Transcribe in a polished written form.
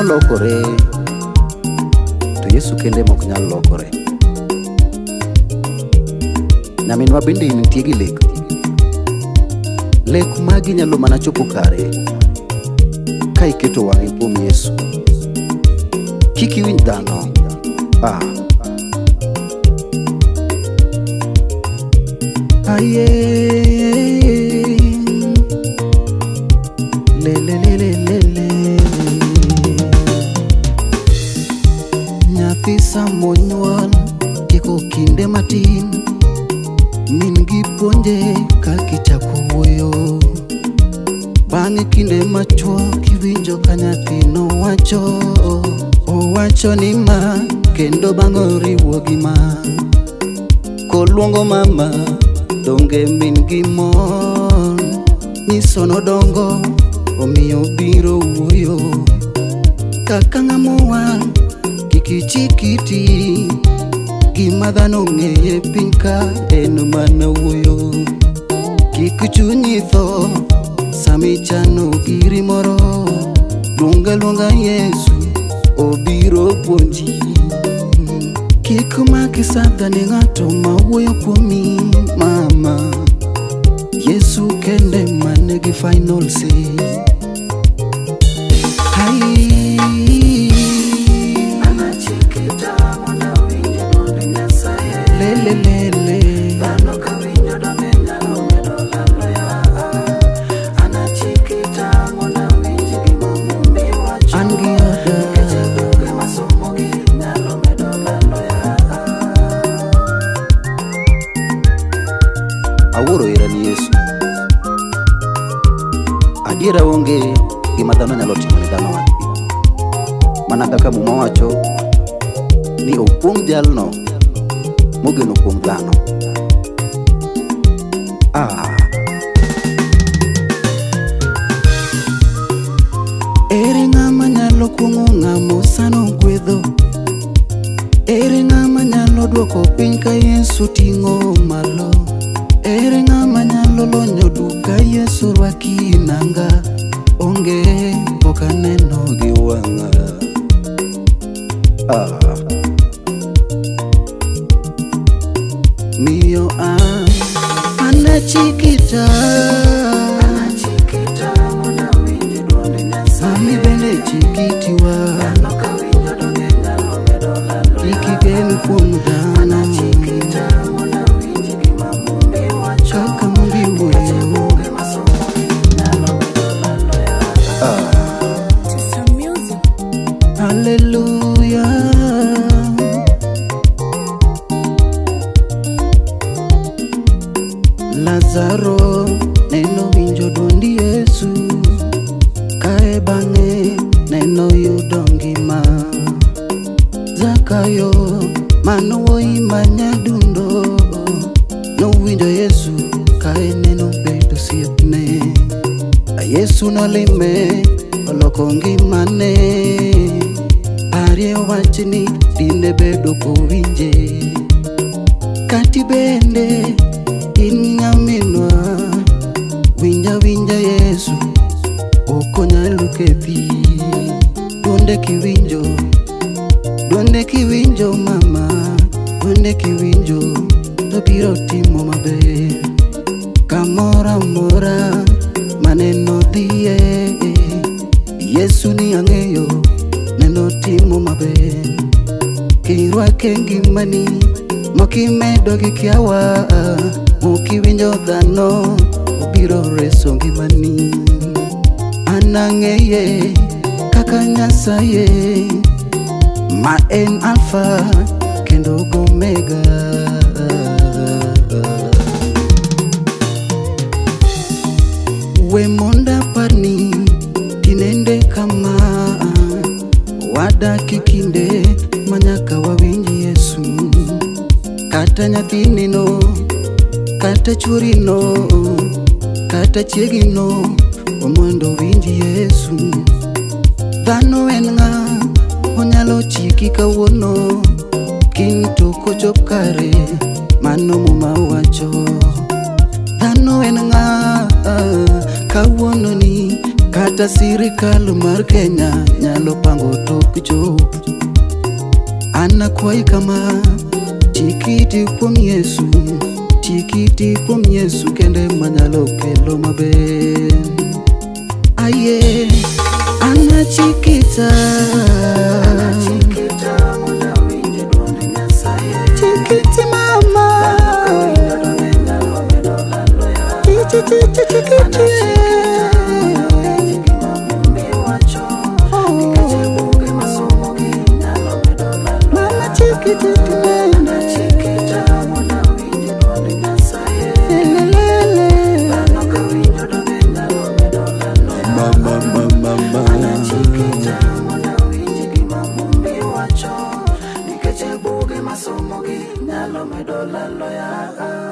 lokore, to Yesu kende mok nyal lokore. Nyaminwa bende nitie gi lek magi nyalo mana chopo kare ka iketo wang'i kuom Yesu. Kik iwinj dhano. Aye, nyathi samonyuol tieko kinde matin, min gi puonje kaka ichako wuoyo. Bang'e kinde machuok iwinjo ka nyathino owacho ni ma, kendo bang' oriwo gi ma. Koluongo mama donge min gi mon, nyiso nodongo omiyo biro wuoyo. Kaka ng'ama owang' kik ichikiti, gima dhano ng'eye piny ka en mana wuoyo. Kik chunyi tho samichano giri moro, luonga Yesu obiro puonji. Kik maki sadha ne ng'ato ma wuoyo kuomi mama, Yesu kende mane gi final say. Awuoro irani Yesu. Adiera onge gima dhano nyalo timo ne dhano wadgi, mana kaka Muma wacho ni okwong jalno mogeno kuom dhano. Ere ng'ama nyalo kuong'o ng'ama sano gwedho? Ere ng'ama nyalo duoko piny ka Yesu ting'o malo? Ere ng'ama nyalo lonyo duka Yesu rwaki nanga? Onge, pok aneno gi wang'a. Miyo anachikita Mami bende chikitiwa, ikigen kuom dhano. Chaka mumbi wuoyo. Hallelujah. Lazaro neno winjo duondi Yesu, kae bang'e neno yudo ngima. Zakayo manowuoyi manyadundo, nowinjo Yesu kae neno bedo osiepne. Yesu nolime oloko ngimane, parie wachni dine bedo kowinje. Kati bende in nyaminwa, winja Yesu okonyalo kethi. Duonde kiwinjo mama, duonde kiwinjo to biro timo maber. Kamora mora maneno dhiye, Yesu ni ang'eyo neno timo maber. Kirwake ngimani mokimedo gi kiawa, mokiwinjo dhano obiro reso ngimani. An ang'eye kaka Nyasaye ma en Alpha kendo Omega. We monda parni tinende kama, wadaki kinde manyaka wawinji Yesu. Kata nyathinino, kata churino, kata chiegino, omondo winji Yesu. Dhano en ng'a onyalo chiki kawuono, kinto kochop kare mano Muma wacho. Dhano en ng'a kawuono ni kata sirikal mar Kenya nyalo pango tok jo. An akwai kama chikiti kuom Yesu, chikiti kuom Yesu kende manyalo kelo maber. Aye, ana chikita muna winje duonde Nyasaye. Chikiti mama, chikiti Masomo gi nyalo medo lalo ya.